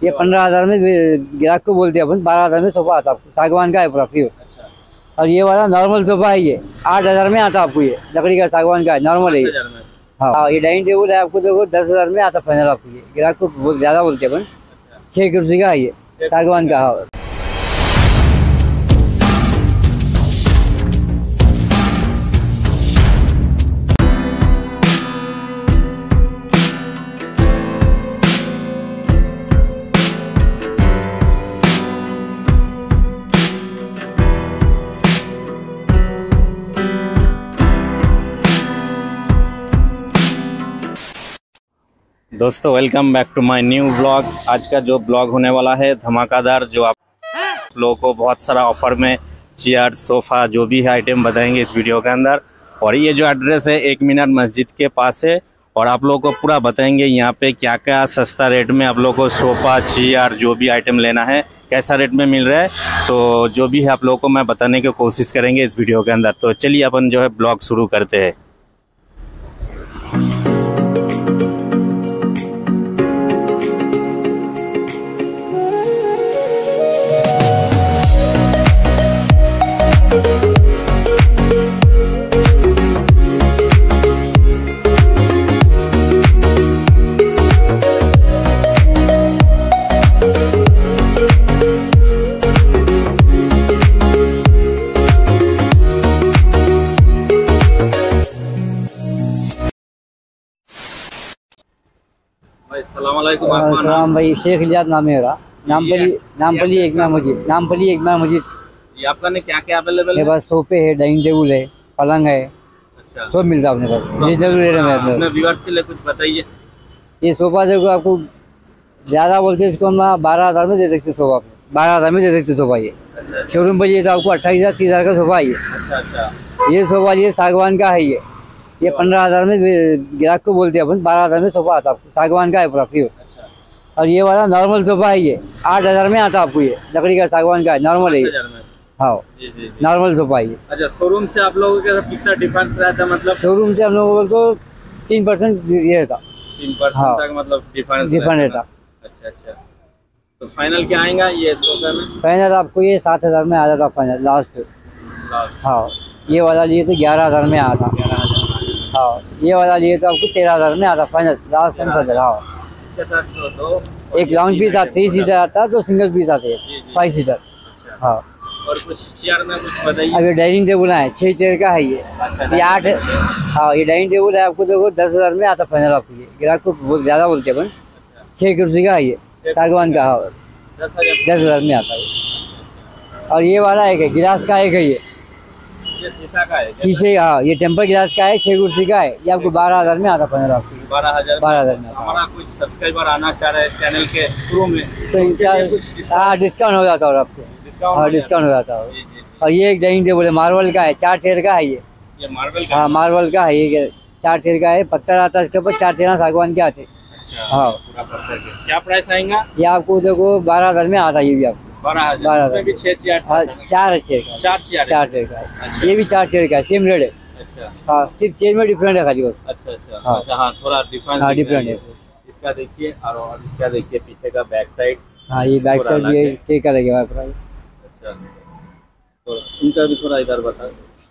ये 15,000 में ग्राहक को बोलते हैं अपन। 12,000 में सोफा आता आपको, सागवान का है पूरा प्योर। और ये वाला नॉर्मल सोफा है, ये 8,000 में आता आपको। ये लकड़ी का सागवान का है, नॉर्मल है। हाँ, ये डाइनिंग टेबल है आपको, देखो 10,000 में आता फाइनल आपको। ये ग्राहक को बहुत ज़्यादा बोलते हैं अपन। 6 कुर्सी का है ये, सागवान का। हाँ, दोस्तों welcome back to my new blog. आज का जो ब्लॉग होने वाला है धमाकेदार, जो आप लोगों को बहुत सारा ऑफर में चेयर सोफ़ा जो भी है आइटम बताएंगे इस वीडियो के अंदर। और ये जो एड्रेस है 1 मीनार मस्जिद के पास है। और आप लोगों को पूरा बताएंगे यहाँ पे क्या क्या सस्ता रेट में आप लोगों को सोफ़ा चेयर जो भी आइटम लेना है कैसा रेट में मिल रहा है। तो जो भी है आप लोगों को मैं बताने की कोशिश करेंगे इस वीडियो के अंदर। तो चलिए अपन जो है ब्लॉग शुरू करते हैं। सलाम भाई, शेख इलियास नाम है मेरा। नामपली एक मीनार मस्जिद, नामपली एक मीनार मस्जिद। ये आपका ने क्या क्या अवेलेबल है? मेरे पास सोफे है, डाइनिंग टेबल है, पलंग है। अच्छा, सब मिलता है अपने पास। रिजनेबल रेट है मेरे पास। व्यूअर्स के लिए कुछ बताइए। ये सोफा देखो, आपको ज़्यादा बोलते हैं इसको हम 12,000 में दे सकते सोफा। 12,000 में दे सकते सोफा। ये शोरूम पर ये तो आपको 28,000 30,000 का सोफा है ये। ये सोफा ये सागवान का है। ये 15,000 में ग्राहक को बोलते हैं अपन। 12,000 में सोफा आता आपको, सागवान का है पूरा प्योर। और ये वाला नॉर्मल सोफा है, ये 8,000 में आता आपको। ये लकड़ी का सागवान का है, नॉर्मल है। हाँ, नॉर्मल सोफा है ये। अच्छा, शोरूम से आप लोगों के कितना डिफरेंस रहता है? मतलब शोरूम से हम लोगों को 3% ये रहता। 3% तक मतलब डिफरेंस रहता। अच्छा, तो फाइनल क्या आएगा ये सोफे में? फाइनल आपको ये 7,000 में आ जाता फाइनल लास्ट। हाँ, ये वाला लिए तो 11,000 में आता। हाँ, ये वाला लिए तो आपको 13,000 में आता फाइनल लास्ट एंड फाइनल। हाँ, एक लाउंज पीस आता, 3 सीटर आता, तो सिंगल पीस आते हैं 5 सीटर। हाँ, और कुछ चेयर में कुछ बताइए। अब ये डाइनिंग टेबल है, 6 चेयर का है ये। ये 8। हाँ, ये डाइनिंग टेबल है आपको, देखो 10,000 में आता फाइनल आपको। ये ग्राहक को बहुत ज़्यादा बोलते हैं अपन। 6 कुर्सी का है ये, सागवान का। हाँ, 10,000 में आता है। और ये वाला एक है, गिलास का एक है। ये शीशा का है, शीशे। हाँ, ये टेम्पर गिलास का है, 6 कुर्सी का है। ये आपको 12,000 में आता फाइनल आपको। 12,000 में। हमारा कुछ सब्सक्राइबर आना चाह रहे हैं चैनल के थ्रू में, तो डिस्काउंट हो जाता है आपको। हाँ, डिस्काउंट हो जाता है। और ये एक डाइनिंग टेबल है, मार्बल का है, 4 चेयर का है ये। मार्बल का? हाँ, मार्बल का है ये, 4 चेयर का है। पत्थर आता है इसके ऊपर, 4 चेयर सागवान के आते। हाँ, पूरा पत्थर के। क्या प्राइस आएगा? ये आपको देखो 12,000 में आता है। ये भी आपको 12,000 भी 6 चेयर? 4 चेयर का, 4 चेयर का है। ये भी 4 चेयर का है, सेम रेट है। अच्छा, हाँ, सिर्फ चेयर में डिफरेंट है खाली बस। अच्छा, हाँ, थोड़ा डिफरेंट। हाँ, डिफरेंट है। इसका देखिए और इसका देखिए पीछे का बैक साइड। हाँ, ये बैक साइड ये चेक करेंगे। अच्छा, तो इनका भी थोड़ा इधर बता।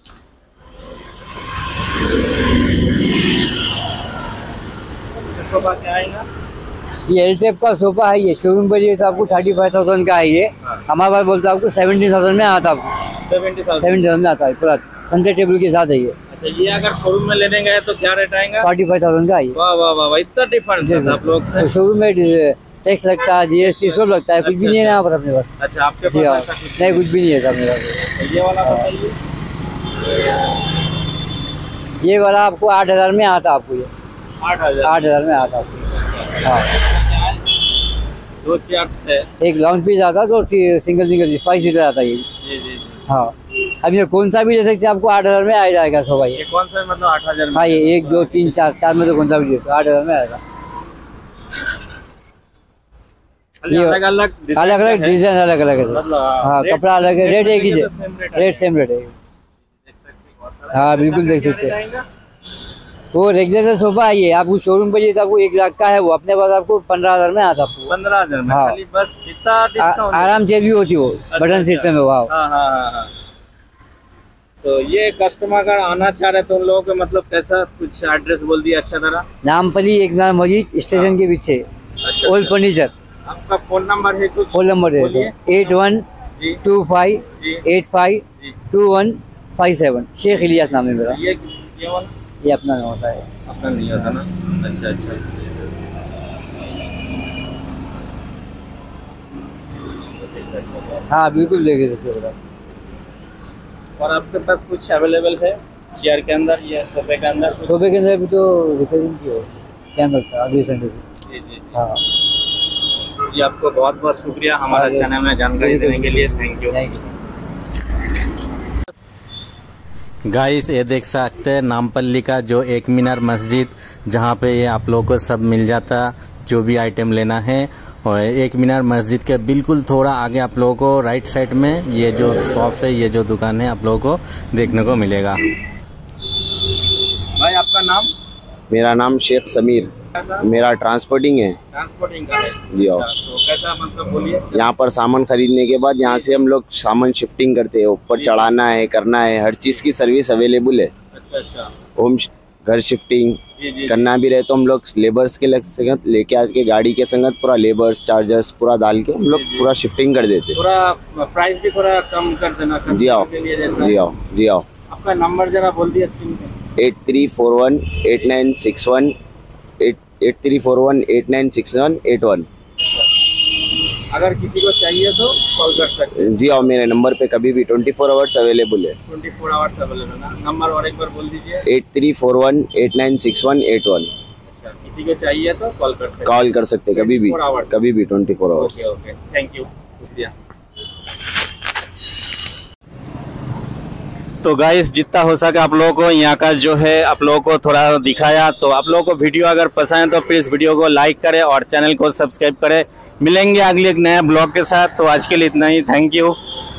सोफा क्या आएगा? ये एल टाइप का सोफा है। ये शोरूम पर ये तो आपको 35,000 का है। ये हमारे पास बोलता है आपको 17,000 में आता। आपको 70,000 में आता है पूरा सेंटर टेबल के साथ है ये। अच्छा, ये अगर शोरूम में लेने गए तो क्या रेट आएगा? 45,000 का है। वाह वाह वाह, इतना डिफरेंस है आप लोग से। शोरूम में टैक्स लगता है, GST सब लगता है, कुछ भी नहीं है यहाँ पर अपने पास। अच्छा, आपके पास नहीं, कुछ भी नहीं है अपने पास। ये वाला बताइए। ये वाला आपको 8,000 में आता आपको। ये 8,000 में आता आपको। हाँ, 2 चेयर्स है, एक लाउंज पीस आता, तो सिंगल 5 सीटर आता है ये। हाँ, अब ये कौन सा भी ले सकते हैं, आपको 8,000 में आ जाएगा सोफा। ये कौन सा मतलब 8,000 में? हाँ, ये 1 2 3 4 में तो कौन सा भी ले सकते 8,000 में आएगा। अलग अलग डिजाइन अलग अलग है। हाँ, कपड़ा अलग है, रेट एक ही है, रेट सेम रेट है। हाँ, बिल्कुल देख सकते हैं। वो रेगुलर सोफा है ये, आपको शोरूम पे ये आपको 1 लाख का है, वो अपने पास आपको 15,000 में आता आपको। 15,000 में हाँ। खाली बस इतना डिस्काउंट? आराम चेयर भी होती वो, बटन सिस्टम है वो। हाँ हाँ हाँ। तो ये कस्टमर अगर आना चाह रहे तो उन लोगों को मतलब कैसा कुछ एड्रेस बोल दिया अच्छा तरह? नामपली एक नाम मस्जिद स्टेशन के पीछे, अच्छा, ओल्ड फर्नीचर। आपका फोन नंबर है कुछ? फोन नंबर है बोलिए। 8125852157। शेख इलियास नाम है मेरा। ये वाला? ये अपना नाम होता है। अपना लिया था ना? अच्छा अच्छा। हाँ बिल्कुल देखे सकते। और आपके पास कुछ अवेलेबल है चेयर के अंदर या सोफे के अंदर? सोफे के अंदर भी तो रिपेयरिंग की हो, क्या लगता है अगले संडे को। जी जी जी। हाँ जी, आपको बहुत बहुत शुक्रिया हमारा चैनल में जानकारी देने के लिए। Thank you. गाइस ये देख सकते हैं नामपल्ली का जो एक मीनार मस्जिद, जहाँ पे ये आप लोगों को सब मिल जाता जो भी आइटम लेना है। और एक मीनार मस्जिद के बिल्कुल थोड़ा आगे आप लोगों को राइट साइड में ये जो शॉप है, ये जो दुकान है आप लोगों को देखने को मिलेगा। भाई आपका नाम? मेरा नाम शेख समीर, मेरा ट्रांसपोर्टिंग है। ट्रांसपोर्टिंग का है जी हाँ। तो कैसा मतलब बोलिए? यहाँ पर सामान खरीदने के बाद यहाँ से हम लोग सामान शिफ्टिंग करते हैं, ऊपर चढ़ाना है, करना है, हर चीज़ की सर्विस अवेलेबल है। अच्छा अच्छा। होम घर शिफ्टिंग करना भी रहे तो हम लोग लेबर्स के संगत लेके आके गाड़ी के संगत पूरा लेबर्स चार्जर्स पूरा डाल के हम लोग पूरा शिफ्टिंग कर देते। पूरा प्राइस भी थोड़ा कम कर देना। जी आओ जी आओ जी आओ। आपका नंबर जरा बोल दिया स्क्रीन पे। 83418961 8341896181। अगर किसी को चाहिए तो कॉल कर सकते हैं। जी आओ, मेरे नंबर पे कभी भी 24 आवर्स अवेलेबल है। 24 आवर्स अवेलेबल ना? नंबर और एक बार बोल दीजिए। 8341896181। अच्छा, किसी को चाहिए तो कॉल कर सकते हैं। कॉल कर सकते कभी भी 24 आवर्स। कभी भी 24 hours. Okay okay, thank you, शुक्रिया। तो गाइस जितना हो सके आप लोगों को यहाँ का जो है आप लोगों को थोड़ा दिखाया। तो आप लोगों को वीडियो अगर पसंद है तो प्लीज़ वीडियो को लाइक करें और चैनल को सब्सक्राइब करें। मिलेंगे अगले एक नया ब्लॉग के साथ। तो आज के लिए इतना ही, थैंक यू।